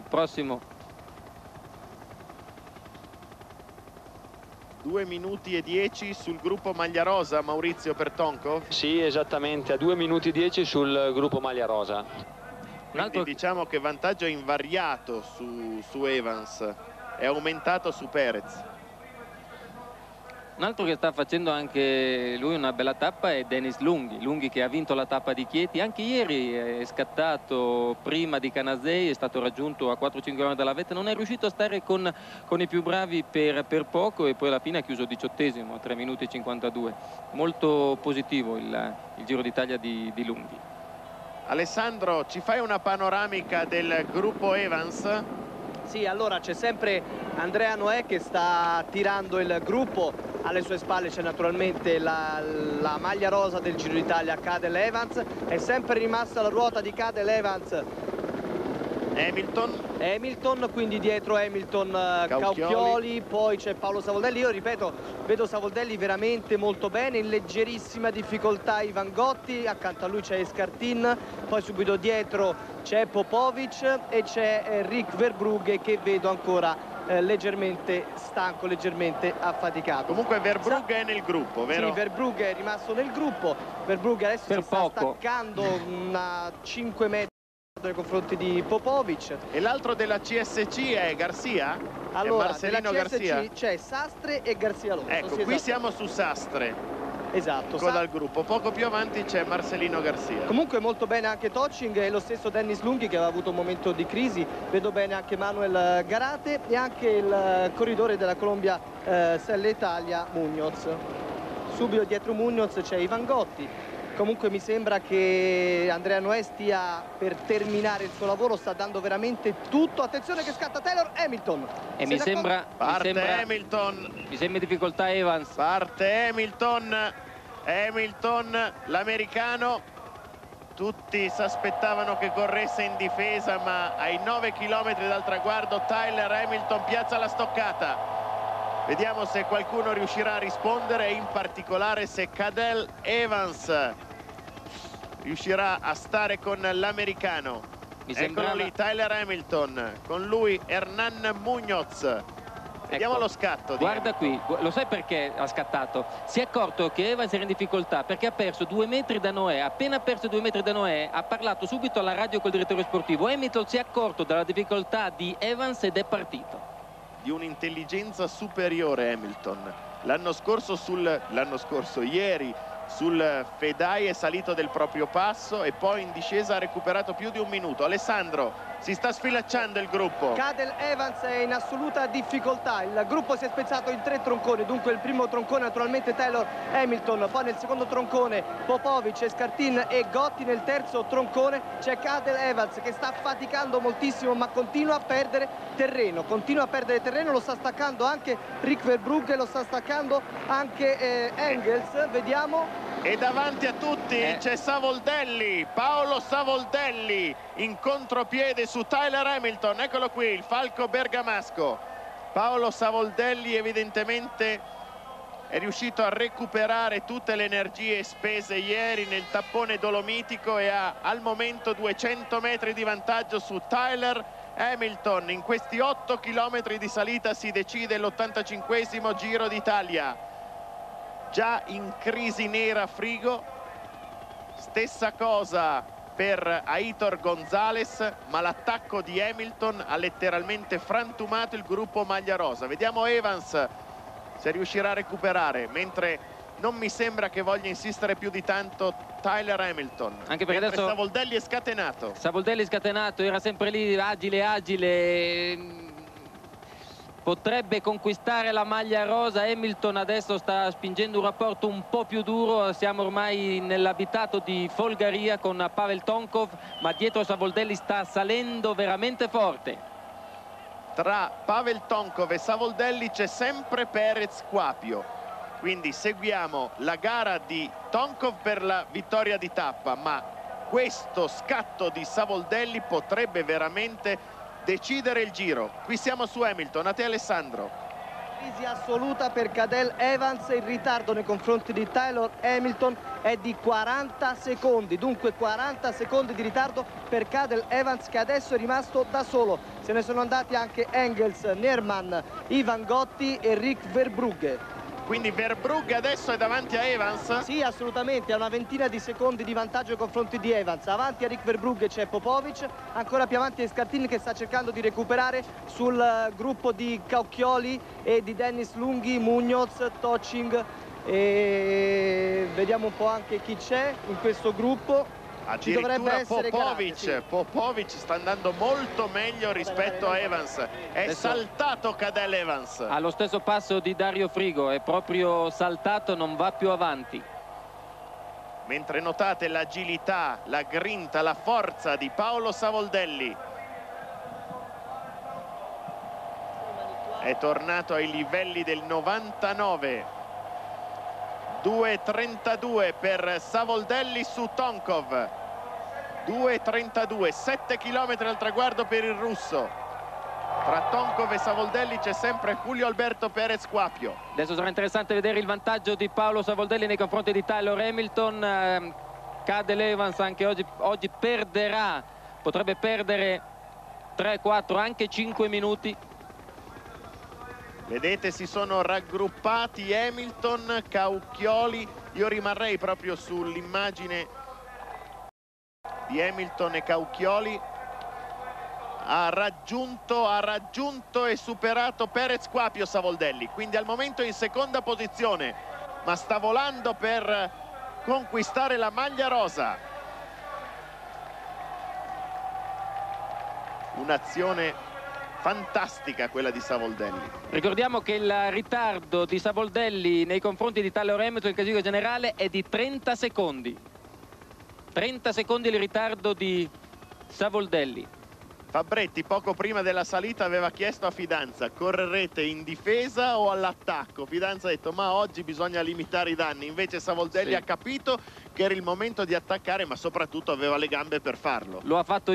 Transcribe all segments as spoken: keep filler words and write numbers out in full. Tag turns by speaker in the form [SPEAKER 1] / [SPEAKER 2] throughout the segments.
[SPEAKER 1] prossimo.
[SPEAKER 2] due minuti e dieci sul gruppo maglia rosa, Maurizio, per Tonkov?
[SPEAKER 3] Sì, esattamente, a due minuti e dieci sul gruppo maglia rosa.
[SPEAKER 2] Quindi altro... diciamo che vantaggio è invariato su, su Evans, è aumentato su Perez.
[SPEAKER 1] Un altro che sta facendo anche lui una bella tappa è Denis Lunghi, Lunghi che ha vinto la tappa di Chieti, anche ieri è scattato prima di Canazei, è stato raggiunto a quattro cinque km dalla vetta, non è riuscito a stare con, con i più bravi per, per poco e poi alla fine ha chiuso diciottesimo a tre minuti e cinquantadue. Molto positivo il, il Giro d'Italia di, di Lunghi.
[SPEAKER 2] Alessandro, ci fai una panoramica del gruppo Evans?
[SPEAKER 4] Sì, allora c'è sempre Andrea Noè che sta tirando il gruppo, alle sue spalle c'è naturalmente la, la maglia rosa del Giro d'Italia, Cadel Evans, è sempre rimasta la ruota di Cadel Evans.
[SPEAKER 2] Hamilton.
[SPEAKER 4] Hamilton, quindi dietro Hamilton Caucchioli, Caucchioli poi c'è Paolo Savoldelli. Io ripeto, vedo Savoldelli veramente molto bene, in leggerissima difficoltà Ivan Gotti, accanto a lui c'è Escartin, poi subito dietro c'è Popovic e c'è Rick Verbrugge che vedo ancora eh, leggermente stanco, leggermente affaticato.
[SPEAKER 2] Comunque Verbrugge Sa è nel gruppo, vero?
[SPEAKER 4] Sì, Verbrugge è rimasto nel gruppo, Verbrugge adesso
[SPEAKER 1] per
[SPEAKER 4] si
[SPEAKER 1] poco.
[SPEAKER 4] sta staccando una cinque metri nei confronti di Popovic.
[SPEAKER 2] E l'altro della C S C è Garcia?
[SPEAKER 4] Allora,
[SPEAKER 2] è Marcelino Garcia?
[SPEAKER 4] c'è Sastre e Garcia Alonso.
[SPEAKER 2] Ecco,
[SPEAKER 4] sì,
[SPEAKER 2] qui
[SPEAKER 4] esatto.
[SPEAKER 2] siamo su Sastre.
[SPEAKER 4] Esatto.
[SPEAKER 2] Coda al gruppo. Poco più avanti c'è Marcelino Garcia.
[SPEAKER 4] Comunque molto bene anche Tocing e lo stesso Dennis Lunghi che aveva avuto un momento di crisi. Vedo bene anche Manuel Garate e anche il corridore della Colombia eh, Selle Italia, Munoz. Subito dietro Munoz c'è Ivan Gotti. Comunque mi sembra che Andrea Noè stia per terminare il suo lavoro, sta dando veramente tutto. Attenzione che scatta Taylor Hamilton.
[SPEAKER 1] E mi sembra,
[SPEAKER 2] parte
[SPEAKER 1] mi sembra
[SPEAKER 2] Hamilton.
[SPEAKER 1] Mi sembra in difficoltà Evans.
[SPEAKER 2] Parte Hamilton. Hamilton, l'americano. Tutti si aspettavano che corresse in difesa, ma ai nove chilometri dal traguardo Tyler Hamilton piazza la stoccata. Vediamo se qualcuno riuscirà a rispondere e in particolare se Cadel Evans riuscirà a stare con l'americano. Eccolo lì, Tyler Hamilton, con lui Hernan Munoz. Vediamo
[SPEAKER 1] ecco,
[SPEAKER 2] lo scatto.
[SPEAKER 1] Guarda qui, lo sai perché ha scattato? Si è accorto che Evans era in difficoltà perché ha perso due metri da Noè. Appena perso due metri da Noè ha parlato subito alla radio col direttore sportivo. Hamilton si è accorto della difficoltà di Evans ed è partito.
[SPEAKER 2] Di un'intelligenza superiore Hamilton. L'anno scorso, sul l'anno scorso, ieri sul Fedai è salito del proprio passo e poi in discesa ha recuperato più di un minuto. Alessandro, si sta sfilacciando il gruppo.
[SPEAKER 4] Cadel Evans è in assoluta difficoltà, il gruppo si è spezzato in tre tronconi, dunque il primo troncone naturalmente Taylor Hamilton, poi nel secondo troncone Popovic, Escartin e Gotti, nel terzo troncone c'è Cadel Evans che sta faticando moltissimo ma continua a perdere terreno, continua a perdere terreno, lo sta staccando anche Rick Verbrugge, lo sta staccando anche eh, Engels, vediamo.
[SPEAKER 2] E davanti a tutti
[SPEAKER 1] eh.
[SPEAKER 2] c'è Savoldelli, Paolo Savoldelli in contropiede su Tyler Hamilton. Eccolo qui, il falco bergamasco. Paolo Savoldelli evidentemente è riuscito a recuperare tutte le energie spese ieri nel tappone dolomitico e ha al momento duecento metri di vantaggio su Tyler Hamilton. In questi otto chilometri di salita si decide l'ottantacinquesimo Giro d'Italia. Già in crisi nera Frigo, stessa cosa per Aitor Gonzalez, ma l'attacco di Hamilton ha letteralmente frantumato il gruppo maglia rosa. Vediamo Evans se riuscirà a recuperare, mentre non mi sembra che voglia insistere più di tanto Tyler Hamilton.
[SPEAKER 1] Anche perché
[SPEAKER 2] mentre
[SPEAKER 1] adesso
[SPEAKER 2] Savoldelli è scatenato.
[SPEAKER 1] Savoldelli è scatenato, era sempre lì agile agile. Potrebbe conquistare la maglia rosa. Hamilton adesso sta spingendo un rapporto un po' più duro, siamo ormai nell'abitato di Folgaria con Pavel Tonkov, ma dietro Savoldelli sta salendo veramente forte.
[SPEAKER 2] Tra Pavel Tonkov e Savoldelli c'è sempre Perez Quapio, quindi seguiamo la gara di Tonkov per la vittoria di tappa, ma questo scatto di Savoldelli potrebbe veramente decidere il giro. Qui siamo su Hamilton, a te Alessandro.
[SPEAKER 4] Crisi assoluta per Cadel Evans, il ritardo nei confronti di Tyler Hamilton è di quaranta secondi, dunque quaranta secondi di ritardo per Cadel Evans, che adesso è rimasto da solo. Se ne sono andati anche Engels, Neerman, Ivan Gotti e Rick Verbrugge.
[SPEAKER 2] Quindi Verbrugge adesso è davanti a Evans?
[SPEAKER 4] Sì, assolutamente, ha una ventina di secondi di vantaggio nei confronti di Evans. Avanti a Rick Verbrugge c'è Popovic, ancora più avanti è Scartini che sta cercando di recuperare sul gruppo di Caucchioli e di Dennis Lunghi, Munoz, Toching, e vediamo un po' anche chi c'è in questo gruppo. Ci dovrebbe essere
[SPEAKER 2] Popovic,
[SPEAKER 4] grande, sì.
[SPEAKER 2] Popovic sta andando molto meglio rispetto a Evans. È
[SPEAKER 1] Adesso
[SPEAKER 2] saltato Cadel Evans.
[SPEAKER 1] ha lo stesso passo di Dario Frigo, è proprio saltato, non va più avanti.
[SPEAKER 2] Mentre notate l'agilità, la grinta, la forza di Paolo Savoldelli. È tornato ai livelli del novantanove. due trentadue per Savoldelli su Tonkov. due trentadue, sette chilometri al traguardo per il russo. Tra Tonkov e Savoldelli c'è sempre Julio Alberto Perez Quapio.
[SPEAKER 1] Adesso sarà interessante vedere il vantaggio di Paolo Savoldelli nei confronti di Tyler Hamilton. Eh, Cadel Evans anche oggi, oggi perderà, potrebbe perdere tre, quattro, anche cinque minuti.
[SPEAKER 2] Vedete, si sono raggruppati Hamilton, Caucchioli. Io rimarrei proprio sull'immagine di Hamilton e Caucchioli. Ha raggiunto, ha raggiunto e superato Perez Quapio Savoldelli, quindi al momento in seconda posizione, ma sta volando per conquistare la maglia rosa. Un'azione fantastica quella di Savoldelli.
[SPEAKER 1] Ricordiamo che il ritardo di Savoldelli nei confronti di Tyler Hamilton, il classifico generale, è di trenta secondi. trenta secondi il ritardo di Savoldelli.
[SPEAKER 2] Fabretti poco prima della salita aveva chiesto a Fidanza: correrete in difesa o all'attacco? Fidanza ha detto: ma oggi bisogna limitare i danni. Invece Savoldelli
[SPEAKER 1] Sì.
[SPEAKER 2] ha capito che era il momento di attaccare, ma soprattutto aveva le gambe per farlo.
[SPEAKER 1] Lo ha fatto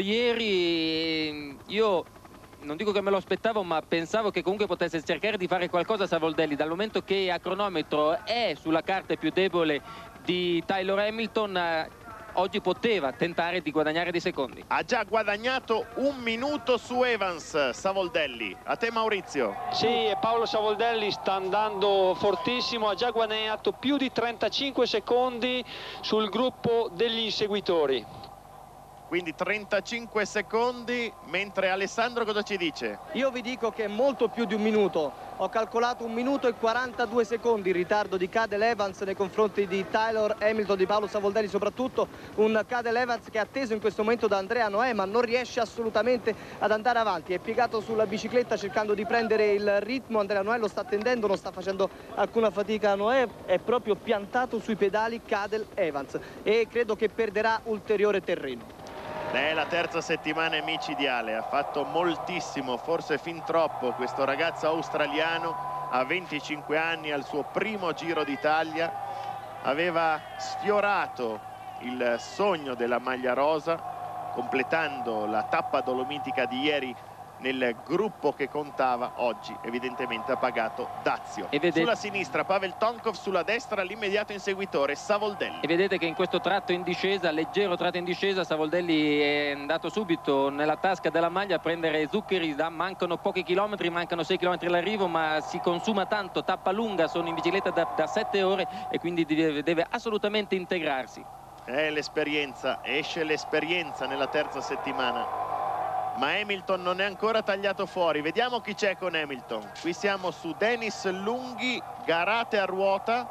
[SPEAKER 1] ieri. Io non dico che me lo aspettavo, ma pensavo che comunque potesse cercare di fare qualcosa Savoldelli, dal momento che a cronometro è sulla carta più debole di Tyler Hamilton. Eh, oggi poteva tentare di guadagnare dei secondi.
[SPEAKER 2] Ha già guadagnato un minuto su Evans Savoldelli. A te Maurizio.
[SPEAKER 3] Sì, e Paolo Savoldelli sta andando fortissimo, ha già guadagnato più di trentacinque secondi sul gruppo degli inseguitori.
[SPEAKER 2] Quindi trentacinque secondi, mentre Alessandro cosa ci dice?
[SPEAKER 4] Io vi dico che è molto più di un minuto. Ho calcolato un minuto e quarantadue secondi il ritardo di Cadel Evans nei confronti di Tyler Hamilton, di Paolo Savoldelli soprattutto. Un Cadel Evans che è atteso in questo momento da Andrea Noè, ma non riesce assolutamente ad andare avanti. È piegato sulla bicicletta cercando di prendere il ritmo. Andrea Noè lo sta attendendo, non sta facendo alcuna fatica. Noè è proprio piantato sui pedali Cadel Evans e credo che perderà ulteriore terreno.
[SPEAKER 2] È la terza settimana micidiale, ha fatto moltissimo, forse fin troppo, questo ragazzo australiano. A venticinque anni, al suo primo Giro d'Italia, aveva sfiorato il sogno della maglia rosa, completando la tappa dolomitica di ieri nel gruppo che contava. Oggi evidentemente ha pagato dazio. E vedete... Sulla sinistra Pavel Tonkov, sulla destra l'immediato inseguitore Savoldelli.
[SPEAKER 1] E vedete che in questo tratto in discesa, leggero tratto in discesa, Savoldelli è andato subito nella tasca della maglia a prendere zuccheri. Da, mancano pochi chilometri, mancano sei chilometri all'arrivo, ma si consuma tanto, tappa lunga, sono in bicicletta da, da sette ore e quindi deve, deve assolutamente integrarsi.
[SPEAKER 2] È l'esperienza, esce l'esperienza nella terza settimana. Ma Hamilton non è ancora tagliato fuori. Vediamo chi c'è con Hamilton. Qui siamo su Dennis Lunghi, garate a ruota.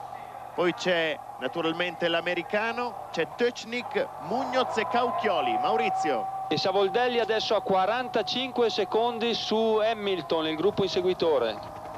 [SPEAKER 2] Poi c'è naturalmente l'americano, c'è Tochnik, Munoz e Caucchioli. Maurizio.
[SPEAKER 3] E Savoldelli adesso ha quarantacinque secondi su Hamilton, il gruppo inseguitore.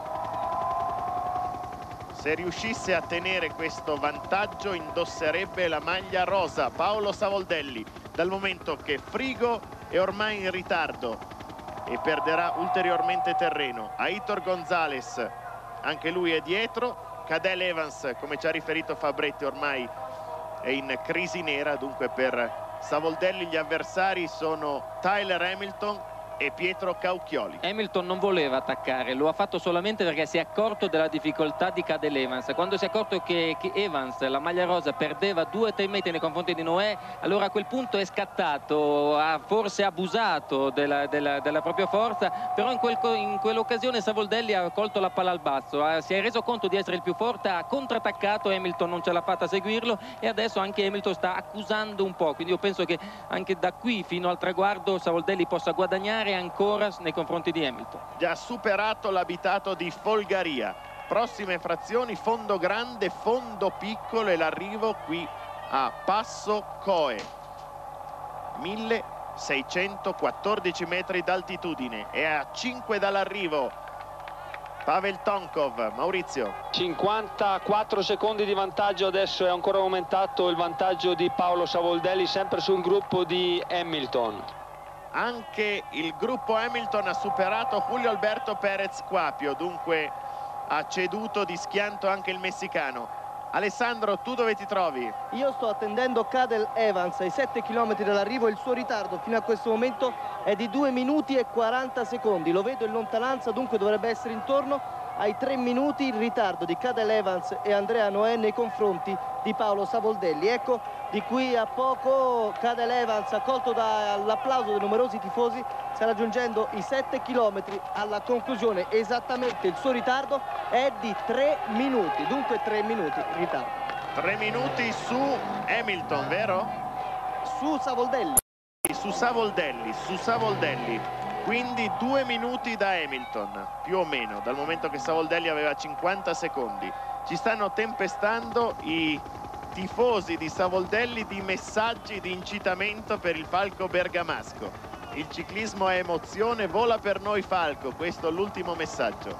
[SPEAKER 2] Se riuscisse a tenere questo vantaggio indosserebbe la maglia rosa Paolo Savoldelli, dal momento che Frigo è ormai in ritardo e perderà ulteriormente terreno. Aitor Gonzalez, anche lui è dietro. Cadel Evans, come ci ha riferito Fabretti, ormai è in crisi nera. Dunque per Savoldelli gli avversari sono Tyler Hamilton e Pietro Cauchioli.
[SPEAKER 1] Hamilton non voleva attaccare, lo ha fatto solamente perché si è accorto della difficoltà di Cadel Evans. Quando si è accorto che, che Evans, la maglia rosa, perdeva due o tre metri nei confronti di Noè, allora a quel punto è scattato, ha forse abusato della, della, della propria forza, però in, quel, in quell'occasione Savoldelli ha colto la palla al basso, ha, si è reso conto di essere il più forte, ha contrattaccato, Hamilton non ce l'ha fatta a seguirlo e adesso anche Hamilton sta accusando un po', quindi io penso che anche da qui fino al traguardo Savoldelli possa guadagnare ancora nei confronti di Hamilton.
[SPEAKER 2] Già superato l'abitato di Folgaria, prossime frazioni fondo grande, fondo piccolo e l'arrivo qui a Passo Coe, milleseicentoquattordici metri d'altitudine e a cinque dall'arrivo Pavel Tonkov. Maurizio.
[SPEAKER 3] cinquantaquattro secondi di vantaggio, adesso è ancora aumentato il vantaggio di Paolo Savoldelli sempre sul gruppo di Hamilton.
[SPEAKER 2] Anche il gruppo Hamilton ha superato Julio Alberto Perez Quapio, dunque ha ceduto di schianto anche il messicano. Alessandro, tu dove ti trovi?
[SPEAKER 4] Io sto attendendo Cadel Evans ai sette chilometri dall'arrivo, il suo ritardo fino a questo momento è di due minuti e quaranta secondi, lo vedo in lontananza, dunque dovrebbe essere intorno ai tre minuti il ritardo di Cadel Evans e Andrea Noè nei confronti di Paolo Savoldelli. Ecco, di qui a poco Cadel Evans, accolto dall'applauso dei numerosi tifosi, sta raggiungendo i sette chilometri alla conclusione. Esattamente il suo ritardo è di tre minuti, dunque tre minuti di ritardo.
[SPEAKER 2] tre minuti su Hamilton, vero?
[SPEAKER 4] Su Savoldelli.
[SPEAKER 2] Su Savoldelli, su Savoldelli. Quindi due minuti da Hamilton, più o meno, dal momento che Savoldelli aveva cinquanta secondi. Ci stanno tempestando i tifosi di Savoldelli di messaggi di incitamento per il Falco bergamasco. Il ciclismo è emozione, vola per noi Falco, questo è l'ultimo messaggio.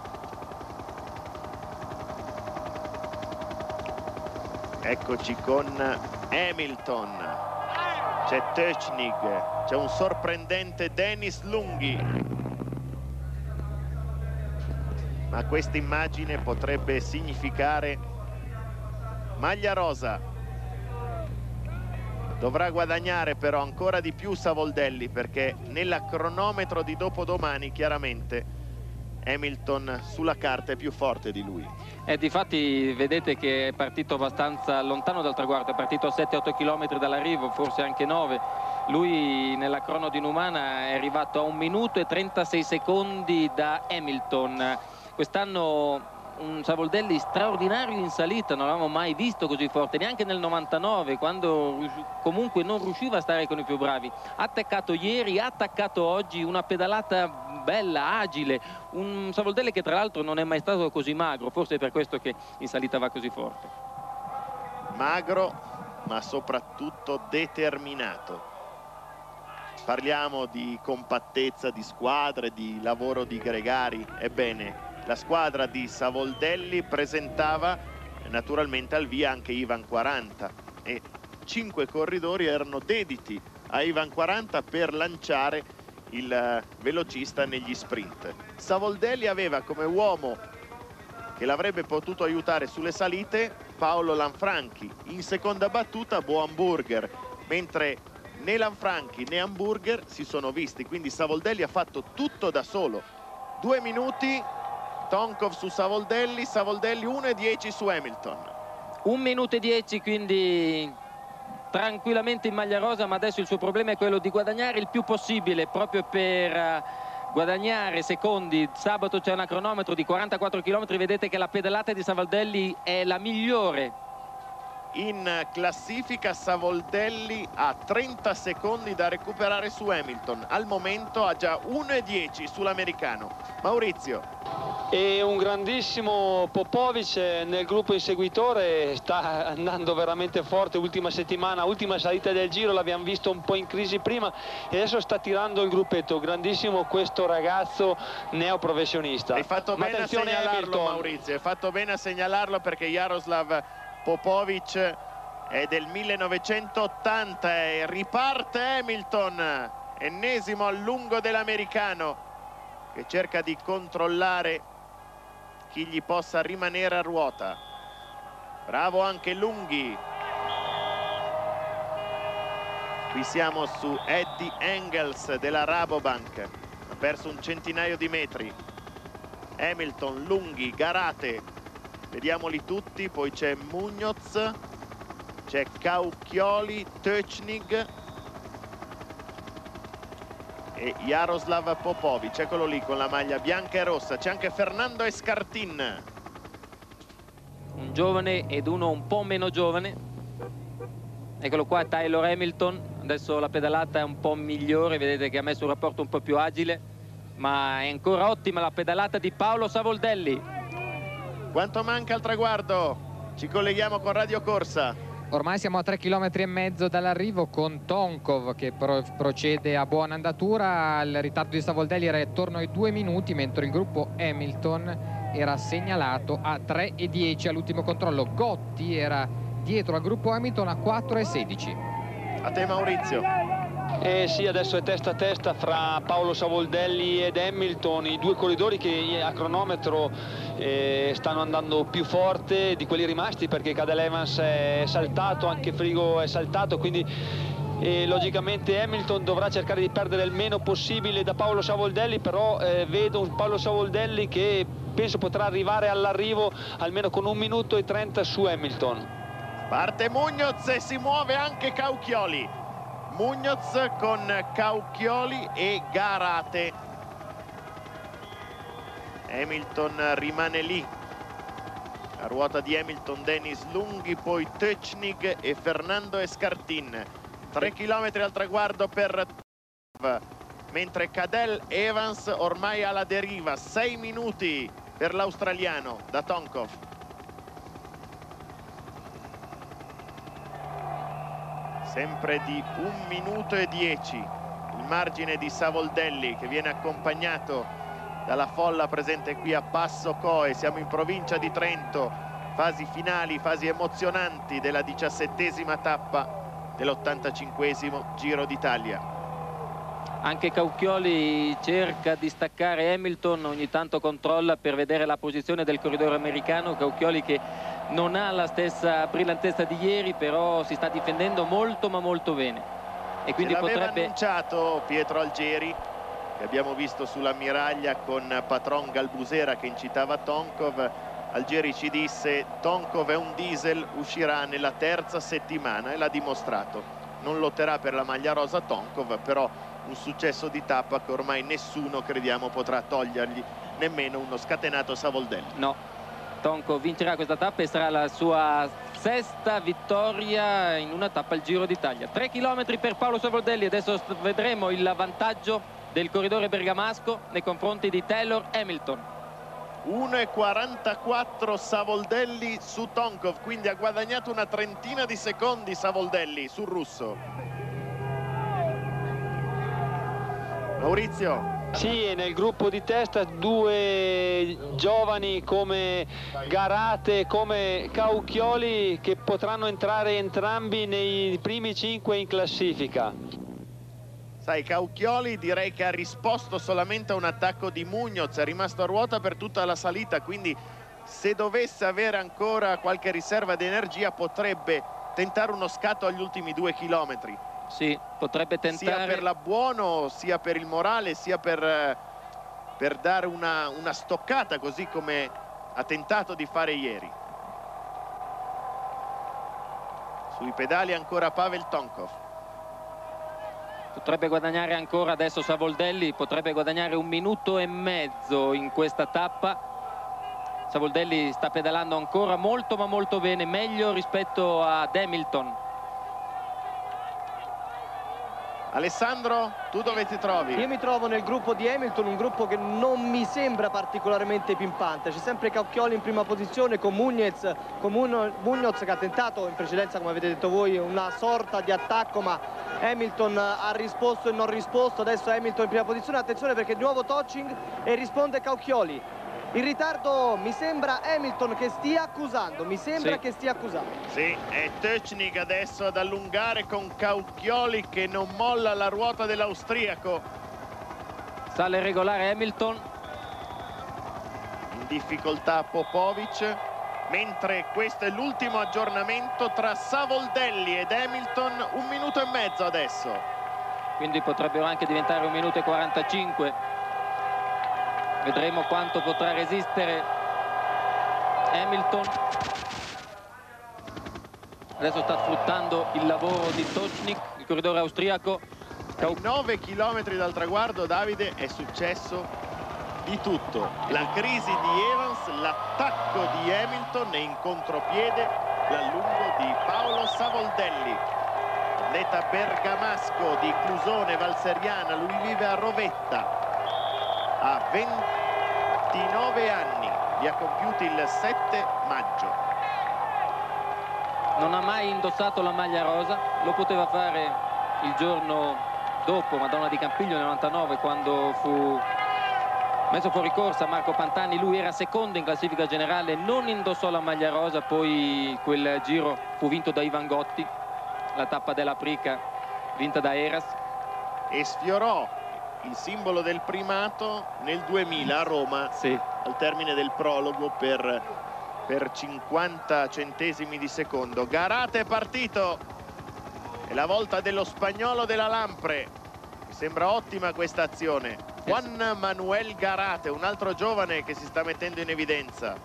[SPEAKER 2] Eccoci con Hamilton. C'è Töchnig, c'è un sorprendente Denis Lunghi. Ma questa immagine potrebbe significare maglia rosa. Dovrà guadagnare però ancora di più Savoldelli, perché nella cronometro di dopodomani chiaramente Hamilton sulla carta è più forte di lui.
[SPEAKER 1] E difatti vedete che è partito abbastanza lontano dal traguardo, è partito a sette otto chilometri dall'arrivo, forse anche nove. Lui nella crono di Numana è arrivato a un minuto e trentasei secondi da Hamilton. Quest'anno un Savoldelli straordinario in salita, non l'avevamo mai visto così forte, neanche nel novantanove, quando comunque non riusciva a stare con i più bravi. Ha attaccato ieri, ha attaccato oggi, una pedalata bella, agile, un Savoldelli che tra l'altro non è mai stato così magro, forse è per questo che in salita va così forte.
[SPEAKER 2] Magro, ma soprattutto determinato. Parliamo di compattezza di squadre, di lavoro di gregari. Ebbene, la squadra di Savoldelli presentava naturalmente al via anche Ivan quaranta e cinque corridori erano dediti a Ivan quaranta per lanciare il velocista negli sprint. Savoldelli aveva come uomo che l'avrebbe potuto aiutare sulle salite Paolo Lanfranchi, in seconda battuta Bo Hamburger, mentre né Lanfranchi né Hamburger si sono visti, quindi Savoldelli ha fatto tutto da solo. Due minuti Tonkov su Savoldelli, Savoldelli uno e dieci su Hamilton.
[SPEAKER 1] Un minuto e dieci, quindi tranquillamente in maglia rosa, ma adesso il suo problema è quello di guadagnare il più possibile proprio per guadagnare secondi. Sabato c'è una cronometro di quarantaquattro chilometri, vedete che la pedalata di Savoldelli è la migliore.
[SPEAKER 2] In classifica Savoldelli ha trenta secondi da recuperare su Hamilton, al momento ha già uno e dieci sull'americano. Maurizio.
[SPEAKER 3] E un grandissimo Popovic nel gruppo inseguitore, sta andando veramente forte. Ultima settimana, ultima salita del Giro, l'abbiamo visto un po' in crisi prima e adesso sta tirando il gruppetto. Grandissimo questo ragazzo neoprofessionista.
[SPEAKER 2] Hai fatto
[SPEAKER 3] Ma
[SPEAKER 2] bene a segnalarlo,
[SPEAKER 3] Hamilton.
[SPEAKER 2] Maurizio, hai fatto bene a segnalarlo, perché Jaroslav Popovic è del millenovecentottanta e riparte Hamilton, ennesimo allungo dell'americano che cerca di controllare chi gli possa rimanere a ruota. Bravo anche Lunghi. Qui siamo su Eddie Engels della Rabobank, ha perso un centinaio di metri. Hamilton, Lunghi, Garate, vediamoli tutti. Poi c'è Munoz, c'è Cauchioli, Töcznig e Jaroslav Popovic, eccolo lì con la maglia bianca e rossa. C'è anche Fernando Escartin,
[SPEAKER 1] un giovane ed uno un po' meno giovane. Eccolo qua Taylor Hamilton, adesso la pedalata è un po' migliore, vedete che ha messo un rapporto un po' più agile, ma è ancora ottima la pedalata di Paolo Savoldelli.
[SPEAKER 2] Quanto manca al traguardo? Ci colleghiamo con Radio Corsa.
[SPEAKER 5] Ormai siamo a tre chilometri e mezzo dall'arrivo, con Tonkov che pro procede a buona andatura. Il ritardo di Savoldelli era attorno ai due minuti, mentre il gruppo Hamilton era segnalato a tre e dieci all'ultimo controllo. Gotti era dietro al gruppo Hamilton a quattro e sedici.
[SPEAKER 2] A te Maurizio.
[SPEAKER 3] Eh sì, adesso è testa a testa fra Paolo Savoldelli ed Hamilton, i due corridori che a cronometro eh, stanno andando più forte di quelli rimasti, perché Cadel Evans è saltato, anche Frigo è saltato, quindi eh, logicamente Hamilton dovrà cercare di perdere il meno possibile da Paolo Savoldelli, però eh, vedo un Paolo Savoldelli che penso potrà arrivare all'arrivo almeno con un minuto e trenta su Hamilton.
[SPEAKER 2] Parte Munoz e si muove anche Cauchioli. Munoz con Cauchioli e Garate. Hamilton rimane lì. A ruota di Hamilton Denis Lunghi, poi Töcznig e Fernando Escartin. Tre chilometri al traguardo per mentre Cadel Evans ormai alla deriva. Sei minuti per l'australiano da Tonkov. Sempre di un minuto e dieci il margine di Savoldelli, che viene accompagnato dalla folla presente qui a Passo Coe. Siamo in provincia di Trento, fasi finali, fasi emozionanti della diciassettesima tappa dell'ottantacinquesimo Giro d'Italia.
[SPEAKER 1] Anche Cauchioli cerca di staccare Hamilton, ogni tanto controlla per vedere la posizione del corridore americano. Cauchioli che non ha la stessa brillantezza di ieri, però si sta difendendo molto ma molto bene, e quindi
[SPEAKER 2] Ce l'aveva
[SPEAKER 1] potrebbe
[SPEAKER 2] annunciato Pietro Algeri, che abbiamo visto sull'ammiraglia con Patron Galbusera che incitava Tonkov. Algeri ci disse: Tonkov è un diesel, uscirà nella terza settimana, e l'ha dimostrato. Non lotterà per la maglia rosa Tonkov, però un successo di tappa che ormai nessuno, crediamo, potrà togliergli, nemmeno uno scatenato Savoldelli.
[SPEAKER 1] no. Tonkov vincerà questa tappa e sarà la sua sesta vittoria in una tappa al Giro d'Italia. Tre chilometri per Paolo Savoldelli. Adesso vedremo il vantaggio del corridore bergamasco nei confronti di Taylor Hamilton.
[SPEAKER 2] uno e quarantaquattro Savoldelli su Tonkov, quindi ha guadagnato una trentina di secondi Savoldelli sul russo. Maurizio.
[SPEAKER 3] Sì, nel gruppo di testa due giovani come Garate, come Cauchioli, che potranno entrare entrambi nei primi cinque in classifica.
[SPEAKER 2] Sai, Cauchioli direi che ha risposto solamente a un attacco di Munoz, è rimasto a ruota per tutta la salita, quindi se dovesse avere ancora qualche riserva di energia potrebbe tentare uno scatto agli ultimi due chilometri.
[SPEAKER 1] Sì, potrebbe tentare.
[SPEAKER 2] Sia per l'abbuono, sia per il morale, sia per, per dare una, una stoccata, così come ha tentato di fare ieri. Sui pedali ancora Pavel Tonkov.
[SPEAKER 1] Potrebbe guadagnare ancora adesso Savoldelli, potrebbe guadagnare un minuto e mezzo in questa tappa. Savoldelli sta pedalando ancora molto ma molto bene, meglio rispetto ad Hamilton.
[SPEAKER 2] Alessandro, tu dove ti trovi?
[SPEAKER 4] Io mi trovo nel gruppo di Hamilton, un gruppo che non mi sembra particolarmente pimpante. C'è sempre Cauchioli in prima posizione con Munoz, con Munoz che ha tentato in precedenza, come avete detto voi, una sorta di attacco, ma Hamilton ha risposto e non risposto. Adesso Hamilton in prima posizione, attenzione perché di nuovo Töcznig e risponde Cauchioli. Il ritardo mi sembra Hamilton che stia accusando, mi sembra sì. che stia accusando.
[SPEAKER 2] Sì, è Töcznig adesso ad allungare con Cauchioli che non molla la ruota dell'austriaco.
[SPEAKER 1] Sale regolare Hamilton.
[SPEAKER 2] In difficoltà Popovic. mentre questo è l'ultimo aggiornamento tra Savoldelli ed Hamilton, un minuto e mezzo adesso.
[SPEAKER 1] Quindi potrebbero anche diventare un minuto e quarantacinque. Vedremo quanto potrà resistere Hamilton. Adesso sta sfruttando il lavoro di Tocznik, il corridore austriaco.
[SPEAKER 2] Ai nove chilometri dal traguardo, Davide, è successo di tutto. La crisi di Evans, l'attacco di Hamilton e in contropiede l'allungo di Paolo Savoldelli. Atleta bergamasco di Clusone Valseriana, lui vive a Rovetta, ha ventinove anni, li ha compiuti il sette maggio.
[SPEAKER 1] Non ha mai indossato la maglia rosa, lo poteva fare il giorno dopo Madonna di Campiglio nel novantanove, quando fu messo fuori corsa Marco Pantani. Lui era secondo in classifica generale, non indossò la maglia rosa, poi quel giro fu vinto da Ivan Gotti, la tappa della Prica vinta da Eras,
[SPEAKER 2] e sfiorò il simbolo del primato nel duemila a Roma,
[SPEAKER 1] sì,
[SPEAKER 2] al termine del prologo per, per cinquanta centesimi di secondo. Garate è partito, è la volta dello spagnolo della Lampre, mi sembra ottima questa azione. Juan Manuel Garate, un altro giovane che si sta mettendo in evidenza.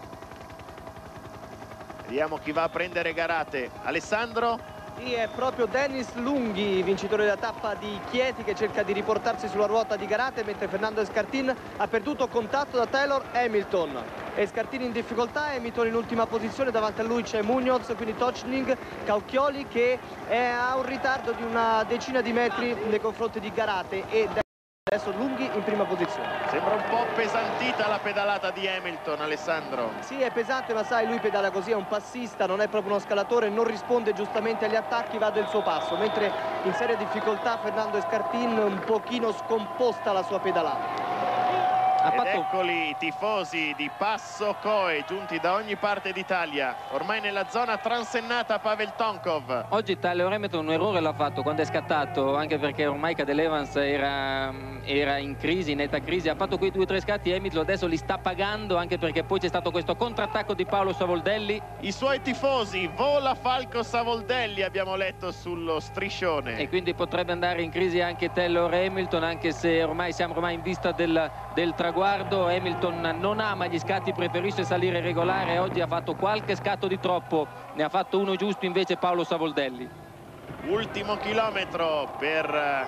[SPEAKER 2] Vediamo chi va a prendere Garate. Alessandro?
[SPEAKER 4] Sì, è proprio Denis Lunghi, vincitore della tappa di Chieti, che cerca di riportarsi sulla ruota di Garate, mentre Fernando Escartin ha perduto contatto da Taylor Hamilton. Escartin in difficoltà, Hamilton in ultima posizione, davanti a lui c'è Munoz, quindi Tocznik, Caucchioli, che è a un ritardo di una decina di metri nei confronti di Garate, e adesso Lunghi in prima posizione.
[SPEAKER 2] Sembra un po' pesantita la pedalata di Hamilton, Alessandro.
[SPEAKER 4] Sì, è pesante, ma sai, lui pedala così, è un passista, non è proprio uno scalatore, non risponde giustamente agli attacchi, va del suo passo, mentre in seria difficoltà Fernando Escartin un pochino scomposta la sua pedalata.
[SPEAKER 2] Ed eccoli i tifosi di Passo Coe, giunti da ogni parte d'Italia, ormai nella zona transennata Pavel Tonkov.
[SPEAKER 1] Oggi Tyler Hamilton un errore l'ha fatto quando è scattato, anche perché ormai Cadel Evans era, era in crisi, in netta crisi. Ha fatto quei due o tre scatti, Hamilton adesso li sta pagando, anche perché poi c'è stato questo contrattacco di Paolo Savoldelli.
[SPEAKER 2] I suoi tifosi, vola Falco Savoldelli, abbiamo letto sullo striscione.
[SPEAKER 1] E quindi potrebbe andare in crisi anche Taylor Hamilton, anche se ormai siamo ormai in vista del, del traguardo. Hamilton non ama gli scatti, preferisce salire regolare. Oggi ha fatto qualche scatto di troppo, ne ha fatto uno giusto invece Paolo Savoldelli.
[SPEAKER 2] Ultimo chilometro per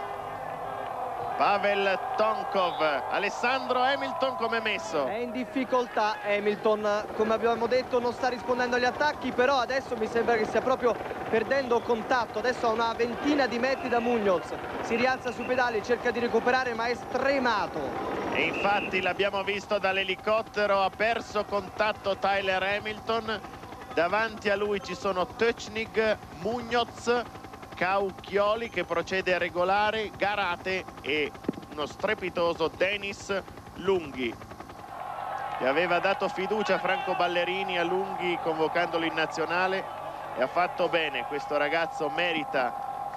[SPEAKER 2] Pavel Tonkov. Alessandro, Hamilton come è messo?
[SPEAKER 4] È in difficoltà Hamilton, come abbiamo detto non sta rispondendo agli attacchi, però adesso mi sembra che stia proprio perdendo contatto. Adesso a una ventina di metri da Munoz, si rialza sui pedali, cerca di recuperare, ma è stremato.
[SPEAKER 2] E infatti l'abbiamo visto dall'elicottero, ha perso contatto Tyler Hamilton. Davanti a lui ci sono Tocznik, Munoz, Caucchioli che procede a regolare, Garate e uno strepitoso Denis Lunghi. Gli aveva dato fiducia Franco Ballerini a Lunghi convocandolo in nazionale e ha fatto bene. Questo ragazzo merita.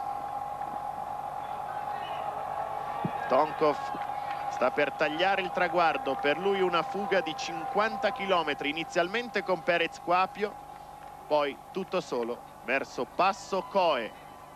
[SPEAKER 2] Tonkov sta per tagliare il traguardo, per lui una fuga di cinquanta chilometri, inizialmente con Perez Quapio, poi tutto solo verso Passo Coe.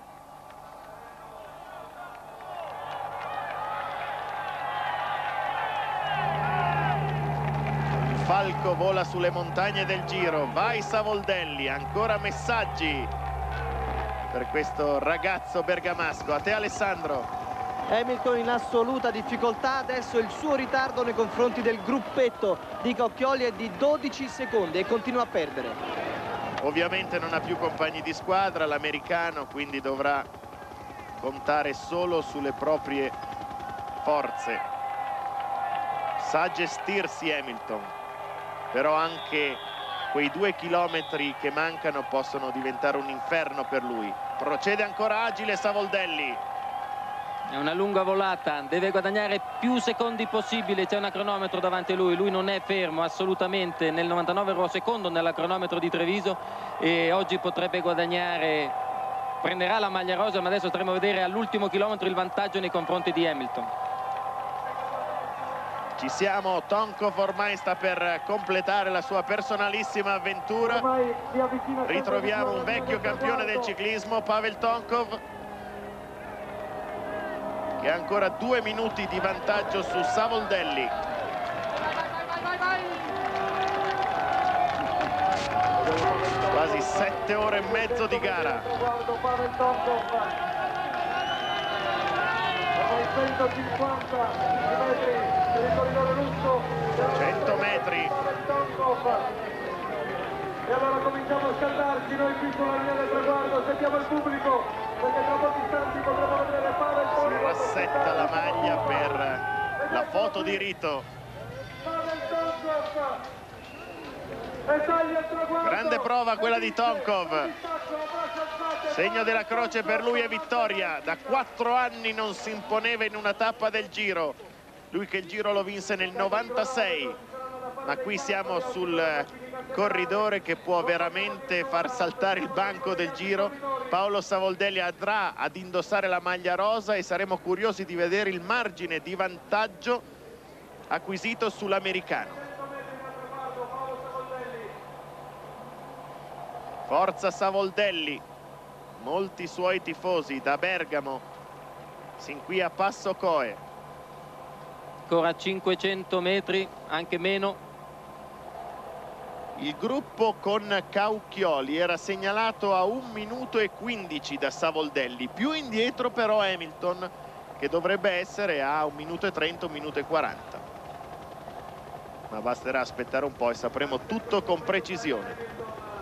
[SPEAKER 2] Falco vola sulle montagne del Giro, vai Savoldelli, ancora messaggi per questo ragazzo bergamasco. A te Alessandro.
[SPEAKER 4] Hamilton in assoluta difficoltà, adesso il suo ritardo nei confronti del gruppetto di Caucchioli è di dodici secondi e continua a perdere.
[SPEAKER 2] Ovviamente non ha più compagni di squadra l'americano, quindi dovrà contare solo sulle proprie forze. Sa gestirsi Hamilton, però anche quei due chilometri che mancano possono diventare un inferno per lui. Procede ancora agile Savoldelli.
[SPEAKER 1] È una lunga volata, deve guadagnare più secondi possibile, c'è una cronometro davanti a lui, lui non è fermo assolutamente. Nel novantanove ero secondo nella cronometro di Treviso e oggi potrebbe guadagnare, prenderà la maglia rosa, ma adesso staremo a vedere all'ultimo chilometro il vantaggio nei confronti di Hamilton.
[SPEAKER 2] Ci siamo, Tonkov ormai sta per completare la sua personalissima avventura. Ritroviamo un vecchio campione del ciclismo, Pavel Tonkov, che ha ancora due minuti di vantaggio su Savoldelli. Quasi sette ore e mezzo di gara. cento metri.
[SPEAKER 6] E allora cominciamo a scaldarci noi qui sulla linea del traguardo, sentiamo il pubblico, perché tra pochi istanti potremo vedere Pavel Tonkov.
[SPEAKER 2] Si rassetta la maglia per la foto di rito. Grande prova quella di Tonkov. Segno della croce per lui e vittoria. Da quattro anni non si imponeva in una tappa del Giro. Lui che il Giro lo vinse nel novantasei. Ma qui siamo sul corridore che può veramente far saltare il banco del Giro. Paolo Savoldelli andrà ad indossare la maglia rosa e saremo curiosi di vedere il margine di vantaggio acquisito sull'americano. Forza Savoldelli, molti suoi tifosi da Bergamo sin qui a Passo Coe.
[SPEAKER 1] Ancora cinquecento metri, anche meno.
[SPEAKER 2] Il gruppo con Caucchioli era segnalato a un minuto e quindici da Savoldelli, più indietro però Hamilton, che dovrebbe essere a un minuto e trenta, un minuto e quaranta. Ma basterà aspettare un po' e sapremo tutto con precisione.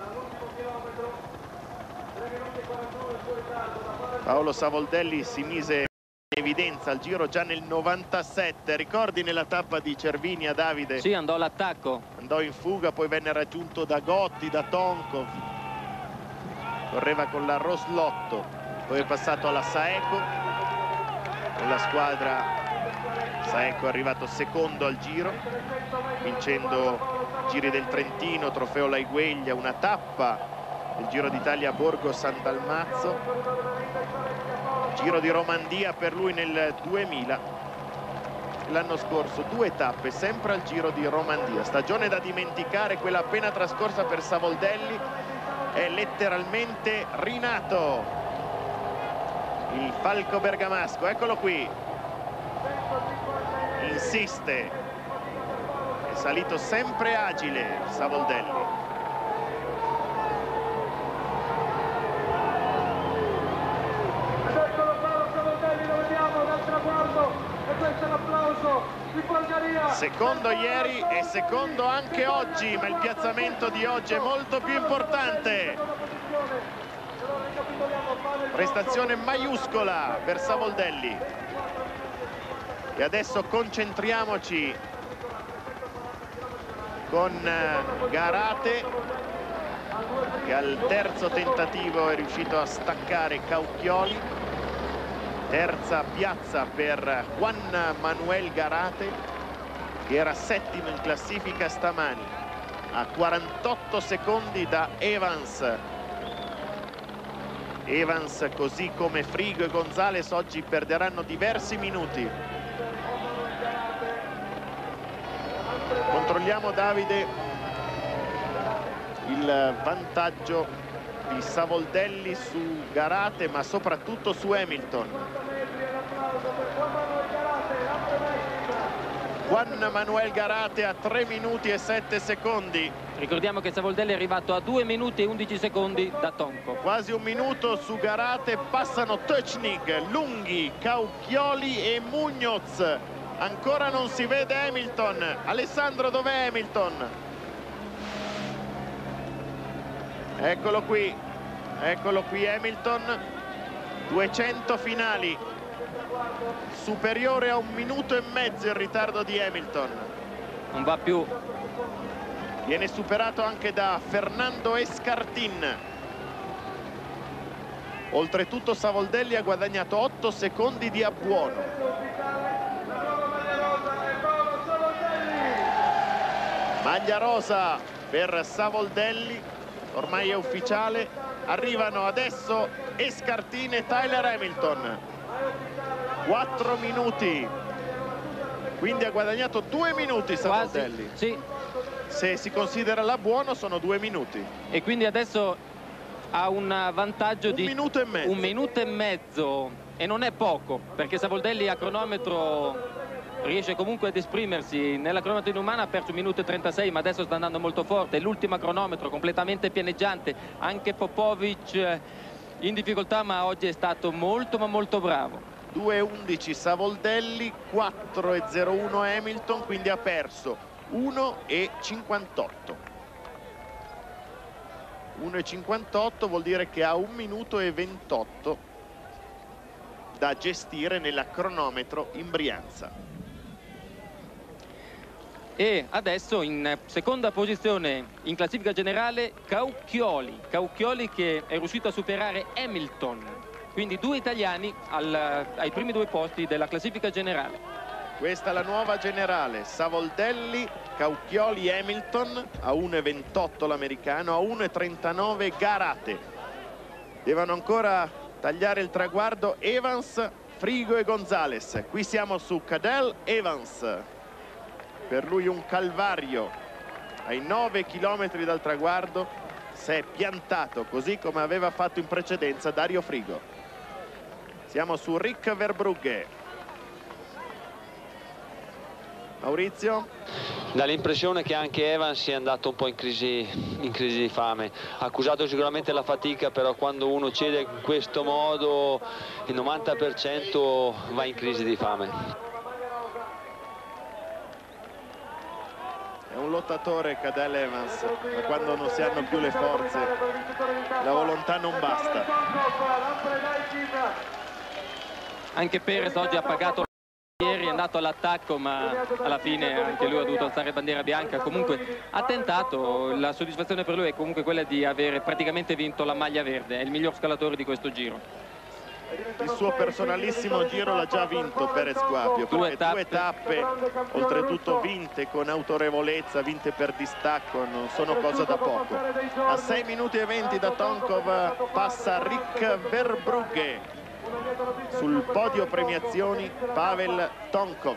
[SPEAKER 2] Paolo Savoldelli si mise in evidenza al Giro già nel novantasette, ricordi nella tappa di Cervinia, Davide?
[SPEAKER 1] Sì, andò all'attacco.
[SPEAKER 2] Andò in fuga, poi venne raggiunto da Gotti, da Tonkov. Correva con la Roslotto, poi è passato alla Saeco. Con la squadra Saeco è arrivato secondo al Giro, vincendo Giri del Trentino, Trofeo Laigueglia, una tappa il Giro d'Italia a Borgo San Dalmazzo, Giro di Romandia per lui nel duemila, l'anno scorso due tappe sempre al Giro di Romandia. Stagione da dimenticare quella appena trascorsa per Savoldelli, è letteralmente rinato il falco bergamasco. Eccolo qui, insiste, è salito sempre agile Savoldelli. Secondo ieri e secondo anche oggi, ma il piazzamento di oggi è molto più importante. Prestazione maiuscola per Savoldelli. E adesso concentriamoci con Garate, che al terzo tentativo è riuscito a staccare Caucchioli. Terza piazza per Juan Manuel Garate, che era settimo in classifica stamani, a quarantotto secondi da Evans. Evans, così come Frigo e Gonzales, oggi perderanno diversi minuti. Controlliamo, Davide, il vantaggio di Savoldelli su Garate, ma soprattutto su Hamilton. Juan Manuel Garate a tre minuti e sette secondi.
[SPEAKER 1] Ricordiamo che Savoldelli è arrivato a due minuti e undici secondi da Tonkov.
[SPEAKER 2] Quasi un minuto su Garate, passano Töcznik, Lunghi, Caucchioli e Muñoz. Ancora non si vede Hamilton. Alessandro, dov'è Hamilton? Eccolo qui, eccolo qui Hamilton, duecento finali, superiore a un minuto e mezzo il ritardo di Hamilton.
[SPEAKER 1] Non va più.
[SPEAKER 2] Viene superato anche da Fernando Escartin. Oltretutto Savoldelli ha guadagnato otto secondi di abbuono. Maglia rosa per Savoldelli, ormai è ufficiale. Arrivano adesso Escartin e Tyler Hamilton. Quattro minuti Quindi ha guadagnato due minuti Savoldelli.
[SPEAKER 1] Sì.
[SPEAKER 2] Se si considera la buono sono due minuti.
[SPEAKER 1] E quindi adesso ha un vantaggio
[SPEAKER 2] un
[SPEAKER 1] di
[SPEAKER 2] minuto e mezzo.
[SPEAKER 1] un minuto e mezzo, e non è poco, perché Savoldelli a cronometro riesce comunque ad esprimersi. Nella cronometro inumana ha perso un minuto e trentasei, ma adesso sta andando molto forte. L'ultima cronometro completamente pianeggiante, anche Popovic in difficoltà, ma oggi è stato molto ma molto bravo.
[SPEAKER 2] due e undici Savoldelli, quattro e zero uno Hamilton, quindi ha perso uno e cinquantotto. uno e cinquantotto vuol dire che ha un minuto e ventotto da gestire nella cronometro in Brianza.
[SPEAKER 1] E adesso in seconda posizione in classifica generale Caucchioli, Caucchioli che è riuscito a superare Hamilton, quindi due italiani al, ai primi due posti della classifica generale.
[SPEAKER 2] Questa è la nuova generale, Savoldelli, Caucchioli, Hamilton, a uno e ventotto l'americano, a uno e trentanove Garate. Devono ancora tagliare il traguardo Evans, Frigo e Gonzalez. Qui siamo su Cadel Evans. Per lui un calvario ai nove chilometri dal traguardo, si è piantato così come aveva fatto in precedenza Dario Frigo. Siamo su Rick Verbrugge. Maurizio?
[SPEAKER 3] Dà l'impressione che anche Evans sia andato un po' in crisi, in crisi di fame. Ha accusato sicuramente la fatica, però quando uno cede in questo modo il novanta per cento va in crisi di fame.
[SPEAKER 2] È un lottatore Cadel Evans, ma quando non si hanno più le forze la volontà non basta.
[SPEAKER 1] Anche Perez oggi ha pagato ieri, è andato all'attacco, ma alla fine anche lui ha dovuto alzare bandiera bianca. Comunque ha tentato, la soddisfazione per lui è comunque quella di avere praticamente vinto la maglia verde, è il miglior scalatore di questo giro.
[SPEAKER 2] Il suo personalissimo giro l'ha già vinto Perez Guapio, perché
[SPEAKER 1] Due tappe.
[SPEAKER 2] due tappe oltretutto vinte con autorevolezza, vinte per distacco, non sono cosa da poco. A sei minuti e venti da Tonkov passa Rick Verbrugge. Sul podio premiazioni Pavel Tonkov.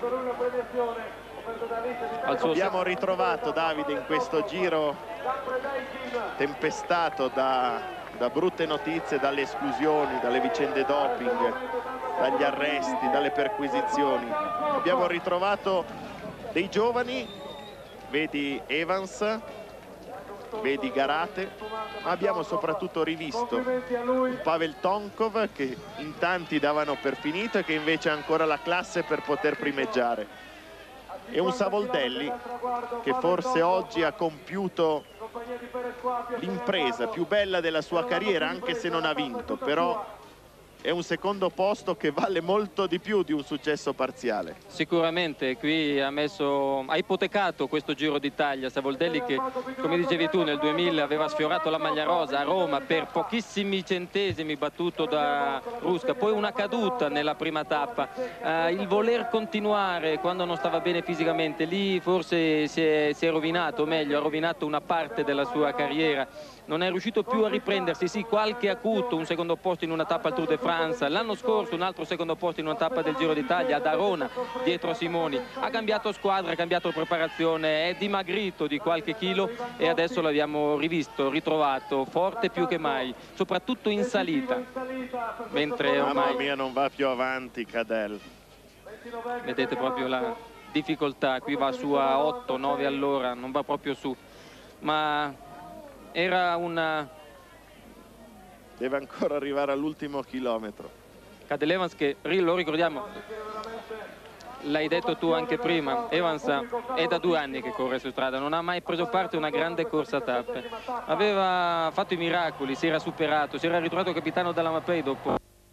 [SPEAKER 2] Abbiamo ritrovato Davide in questo giro tempestato da da brutte notizie, dalle esclusioni, dalle vicende doping, dagli arresti, dalle perquisizioni. Abbiamo ritrovato dei giovani, vedi Evans, vedi Garate, ma abbiamo soprattutto rivisto un Pavel Tonkov che in tanti davano per finito e che invece ha ancora la classe per poter primeggiare. E un Savoldelli che forse oggi ha compiuto l'impresa più bella della sua carriera, anche se non ha vinto, però è un secondo posto che vale molto di più di un successo parziale.
[SPEAKER 1] Sicuramente qui ha messo, ha ipotecato questo Giro d'Italia. Savoldelli che, come dicevi tu, nel duemila aveva sfiorato la maglia rosa a Roma per pochissimi centesimi, battuto da Rusca, poi una caduta nella prima tappa, eh, il voler continuare quando non stava bene fisicamente, lì forse si è, si è rovinato, o meglio ha rovinato una parte della sua carriera. Non è riuscito più a riprendersi, sì, qualche acuto, un secondo posto in una tappa al Tour de France, l'anno scorso un altro secondo posto in una tappa del Giro d'Italia ad Arona dietro a Simoni. Ha cambiato squadra, ha cambiato preparazione, è dimagrito di qualche chilo e adesso l'abbiamo rivisto, ritrovato, forte più che mai, soprattutto in salita. Mentre ormai,
[SPEAKER 2] mamma mia, non va più avanti Cadel.
[SPEAKER 1] vedete proprio la difficoltà, qui va su a otto nove all'ora, non va proprio su, ma era una...
[SPEAKER 2] deve ancora arrivare all'ultimo chilometro.
[SPEAKER 1] Cadel Evans che, lo ricordiamo, l'hai detto tu anche prima, Evans è da due anni che corre su strada, non ha mai preso parte a una grande corsa a tappe, aveva fatto i miracoli, si era superato, si era ritrovato capitano della Mapei dopo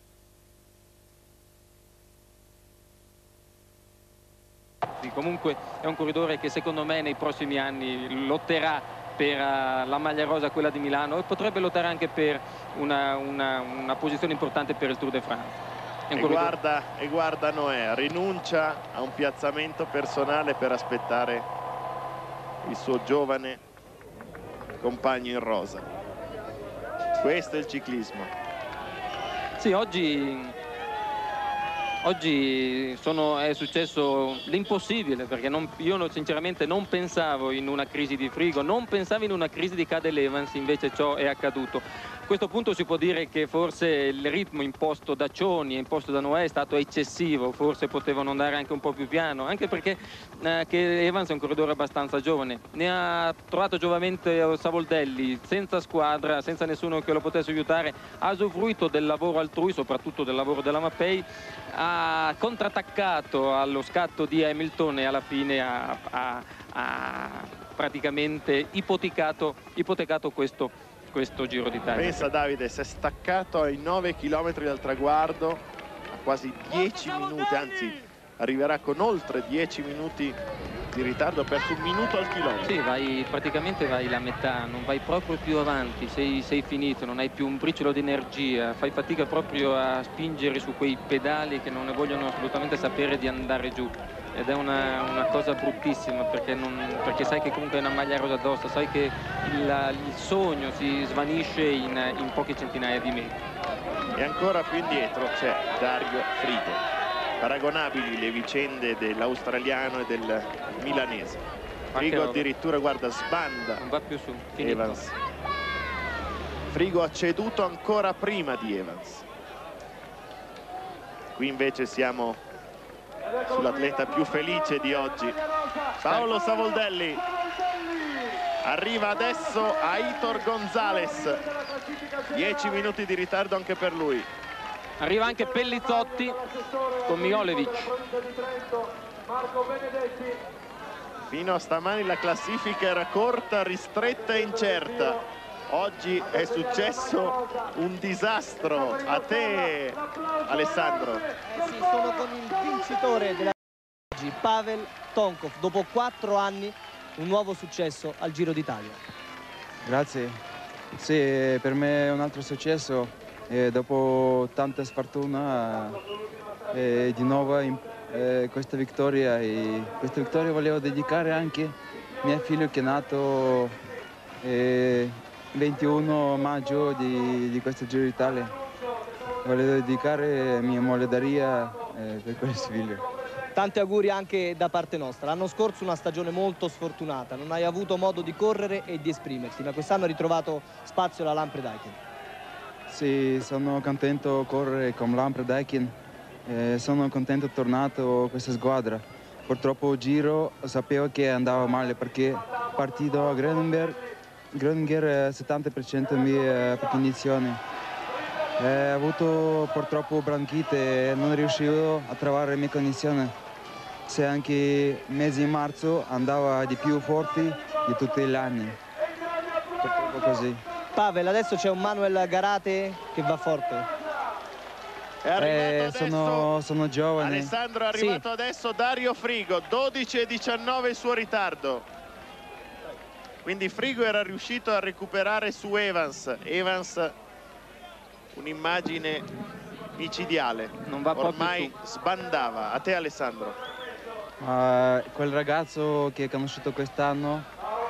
[SPEAKER 1] comunque è un corridore che secondo me nei prossimi anni lotterà per uh, la maglia rosa, quella di Milano, e potrebbe lottare anche per una, una, una posizione importante per il Tour de France.
[SPEAKER 2] E guarda, e guarda Noè, rinuncia a un piazzamento personale per aspettare il suo giovane compagno in rosa. Questo è il ciclismo.
[SPEAKER 1] Sì, oggi Oggi sono, è successo l'impossibile, perché non, io sinceramente non pensavo in una crisi di Frigo, non pensavo in una crisi di Cadel Evans, invece ciò è accaduto. A questo punto si può dire che forse il ritmo imposto da Cioni e imposto da Noè è stato eccessivo, forse potevano andare anche un po' più piano, anche perché eh, che Evans è un corridore abbastanza giovane. Ne ha trovato giovamente Savoldelli, senza squadra, senza nessuno che lo potesse aiutare, ha usufruito del lavoro altrui, soprattutto del lavoro della Mapei, ha contrattaccato allo scatto di Hamilton e alla fine ha, ha, ha praticamente ipotecato, ipotecato questo, questo Giro d'Italia.
[SPEAKER 2] Pensa Davide, si è staccato ai nove chilometri dal traguardo, a quasi dieci minuti, anzi arriverà con oltre dieci minuti di ritardo, ha perso un minuto al chilometro.
[SPEAKER 1] Sì, vai, praticamente vai la metà, non vai proprio più avanti, sei, sei finito, non hai più un briciolo di energia, fai fatica proprio a spingere su quei pedali che non ne vogliono assolutamente sapere di andare giù. Ed è una, una cosa bruttissima, perché, non, perché sai che comunque è una maglia rosa addosso, sai che il, il sogno si svanisce in, in poche centinaia di metri.
[SPEAKER 2] E ancora più indietro c'è Dario Frigo. Paragonabili le vicende dell'australiano e del milanese. Frigo addirittura, guarda, sbanda.
[SPEAKER 1] Non va più su, finito.
[SPEAKER 2] Evans. Frigo ha ceduto ancora prima di Evans. Qui invece siamo sull'atleta più felice di oggi, Paolo Savoldelli. Arriva adesso Aitor Gonzalez, dieci minuti di ritardo anche per lui.
[SPEAKER 1] Arriva anche Pellizzotti con Miolevic.
[SPEAKER 2] Fino a stamani la classifica era corta, ristretta e incerta. Oggi è successo un disastro. A te, Alessandro.
[SPEAKER 4] Sì, sono con il vincitore della oggi, Pavel Tonkov. Dopo quattro anni un nuovo successo al Giro d'Italia.
[SPEAKER 7] Grazie. Sì, per me è un altro successo. E dopo tanta sfortuna eh, di nuovo eh, questa vittoria. E questa vittoria volevo dedicare anche a mio figlio che è nato eh, ventuno maggio di, di questo Giro d'Italia. Volevo dedicare mia moglie Daria eh, per questo figlio.
[SPEAKER 4] Tanti auguri anche da parte nostra. L'anno scorso una stagione molto sfortunata, non hai avuto modo di correre e di esprimerti, ma quest'anno hai ritrovato spazio alla Lampre-Daikin.
[SPEAKER 7] Sì, sono contento di correre con Lampre-Daikin, eh, sono contento di tornato a questa squadra. Purtroppo il Giro sapevo che andava male perché partito a Groninger, Groninger settanta per cento mia condizioni. Eh, ho avuto purtroppo bronchite e non riuscivo a trovare le mie condizioni. Se anche mesi in marzo andava di più forti di tutti gli anni. Purtroppo così.
[SPEAKER 4] Pavel, adesso c'è un Manuel Garate che va forte.
[SPEAKER 2] È arrivato
[SPEAKER 7] eh, sono, sono giovane.
[SPEAKER 2] Alessandro, è arrivato sì. Adesso Dario Frigo, dodici e diciannove il suo ritardo. Quindi Frigo era riuscito a recuperare su Evans. Evans, un'immagine micidiale.
[SPEAKER 1] Non va
[SPEAKER 2] ormai sbandava. A te, Alessandro.
[SPEAKER 7] Uh, quel ragazzo che ho conosciuto quest'anno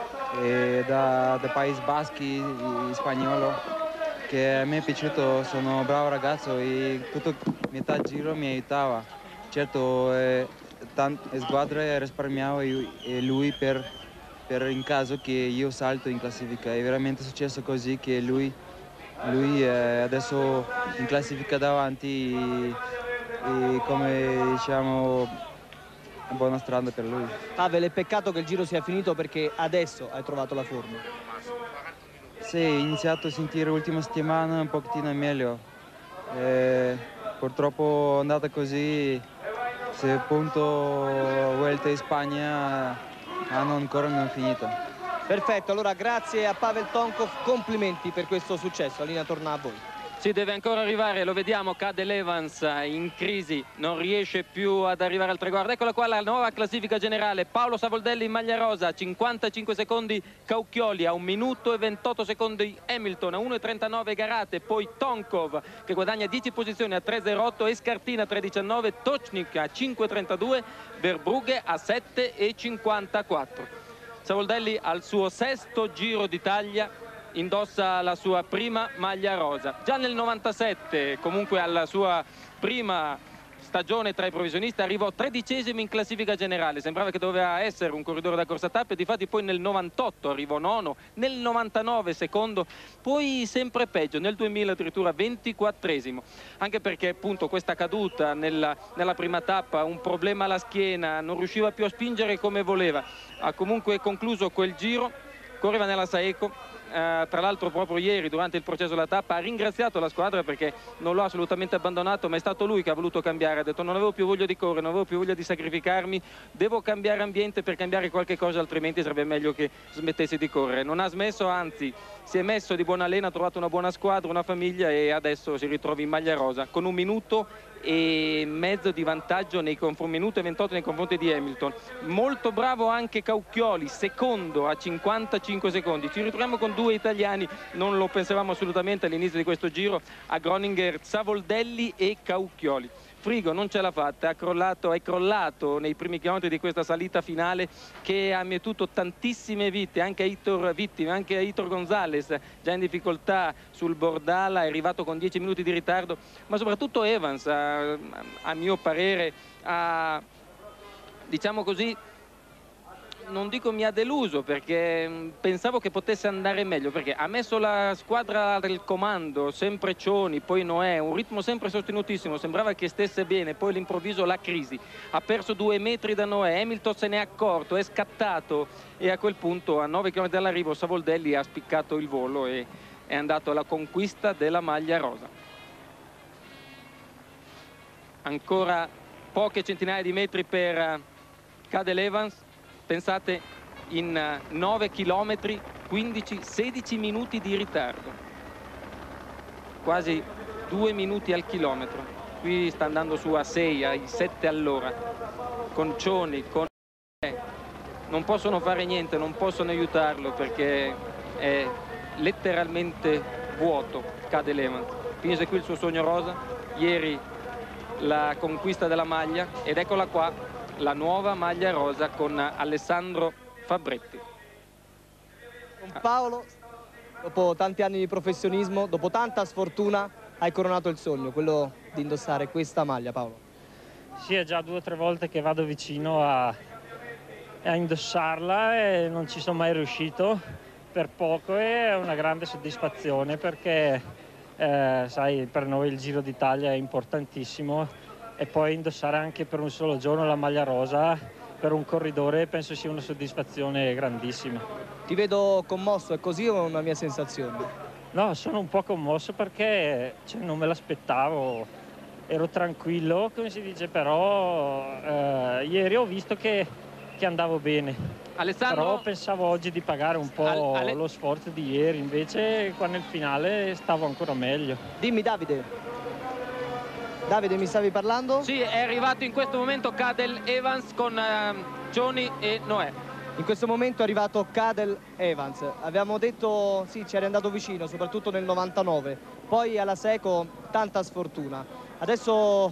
[SPEAKER 7] da, da Paesi Baschi, spagnolo, che a me è piaciuto, sono un bravo ragazzo e tutto metà giro mi aiutava. Certo, eh, tante squadre risparmiavo e, e lui per, per in caso che io salto in classifica. È veramente successo così che lui, lui è adesso in classifica davanti e, e come diciamo buona strada per lui.
[SPEAKER 4] Pavel, è peccato che il giro sia finito perché adesso hai trovato la forma.
[SPEAKER 7] Sì, ho iniziato a sentire l'ultima settimana un pochettino meglio. Eh, purtroppo è andata così, se appunto Vuelta in Spagna hanno ancora non finito.
[SPEAKER 4] Perfetto, allora grazie a Pavel Tonkov, complimenti per questo successo, la linea torna a voi.
[SPEAKER 1] Sì, deve ancora arrivare, lo vediamo, Cadel Evans in crisi, non riesce più ad arrivare al traguardo. Eccola qua la nuova classifica generale, Paolo Savoldelli in maglia rosa, cinquantacinque secondi Caucchioli, a un minuto e ventotto secondi Hamilton, a uno e trentanove Garate, poi Tonkov che guadagna dieci posizioni a tre e zero otto, Escartina a tre e diciannove, Tocznik a cinque e trentadue, Verbrugge a sette e cinquantaquattro. Savoldelli al suo sesto Giro d'Italia indossa la sua prima maglia rosa. Già nel novantasette, comunque alla sua prima stagione tra i professionisti, arrivò tredicesimo in classifica generale, sembrava che doveva essere un corridore da corsa tappe, difatti poi nel novantotto arrivò nono, nel novantanove secondo, poi sempre peggio, nel duemila addirittura ventiquattresimo, anche perché appunto questa caduta nella, nella prima tappa, un problema alla schiena, non riusciva più a spingere come voleva, ha comunque concluso quel giro, correva nella Saeco. Uh, tra l'altro proprio ieri durante il processo della tappa ha ringraziato la squadra perché non l'ho assolutamente abbandonato, ma è stato lui che ha voluto cambiare, ha detto non avevo più voglia di correre, non avevo più voglia di sacrificarmi, devo cambiare ambiente per cambiare qualche cosa, altrimenti sarebbe meglio che smettessi di correre. Non ha smesso, anzi si è messo di buona lena, ha trovato una buona squadra, una famiglia e adesso si ritrova in maglia rosa con un minuto e mezzo di vantaggio nei confronti, minuto e ventotto nei confronti di Hamilton. Molto bravo anche Caucchioli, secondo a cinquantacinque secondi. Ci ritroviamo con due italiani, non lo pensavamo assolutamente all'inizio di questo giro, a Groninger, Savoldelli e Caucchioli. Frigo non ce l'ha fatta, ha crollato, è crollato nei primi chilometri di questa salita finale che ha mietuto tantissime vite, anche a Hitor, vittime, anche a Hitor Gonzalez, già in difficoltà sul Bordala, è arrivato con dieci minuti di ritardo, ma soprattutto Evans, a, a mio parere, ha, diciamo così, non dico mi ha deluso perché pensavo che potesse andare meglio, perché ha messo la squadra del comando, sempre Cioni, poi Noè, un ritmo sempre sostenutissimo, sembrava che stesse bene, poi all'improvviso la crisi, ha perso due metri da Noè, Hamilton se ne è accorto, è scattato e a quel punto a nove chilometri dall'arrivo Savoldelli ha spiccato il volo e è andato alla conquista della maglia rosa. Ancora poche centinaia di metri per Cadel Evans. Pensate, in nove chilometri, quindici sedici minuti di ritardo, quasi due minuti al chilometro. Qui sta andando su a sei, ai sette all'ora, con Cioni, con... non possono fare niente, non possono aiutarlo perché è letteralmente vuoto. Cadel Evans finisce qui il suo sogno rosa, ieri la conquista della maglia ed eccola qua la nuova maglia rosa con Alessandro Fabretti.
[SPEAKER 4] Paolo, dopo tanti anni di professionismo, dopo tanta sfortuna, hai coronato il sogno, quello di indossare questa maglia, Paolo.
[SPEAKER 8] Sì, è già due o tre volte che vado vicino a, a indossarla e non ci sono mai riuscito, per poco, e è una grande soddisfazione perché, eh, sai, per noi il Giro d'Italia è importantissimo. E poi indossare anche per un solo giorno la maglia rosa per un corridore penso sia una soddisfazione grandissima.
[SPEAKER 4] Ti vedo commosso, è così o è una mia sensazione?
[SPEAKER 8] No, sono un po' commosso perché cioè, non me l'aspettavo, ero tranquillo, come si dice, però eh, ieri ho visto che, che andavo bene.
[SPEAKER 1] Alessandro...
[SPEAKER 8] Però pensavo oggi di pagare un po' Ale... lo sforzo di ieri, invece qua nel finale stavo ancora meglio.
[SPEAKER 4] Dimmi Davide. Davide, mi stavi parlando?
[SPEAKER 1] Sì, è arrivato in questo momento Cadel Evans con uh, Cioni e Noè.
[SPEAKER 4] In questo momento è arrivato Cadel Evans. Abbiamo detto, sì, ci eri andato vicino, soprattutto nel novantanove. Poi alla Seco tanta sfortuna. Adesso